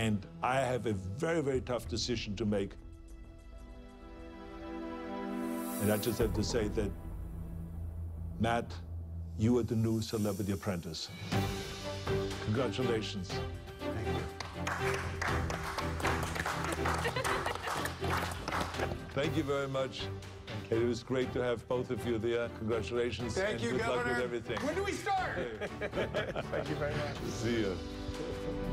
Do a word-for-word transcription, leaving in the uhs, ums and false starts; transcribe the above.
And I have a very, very tough decision to make. And I just have to say that, Matt, you are the new Celebrity Apprentice. Congratulations. Thank you. Thank you very much. It was great to have both of you there. Congratulations. Thank and you, good Governor. luck with everything. When do we start? Thank you very much. See you.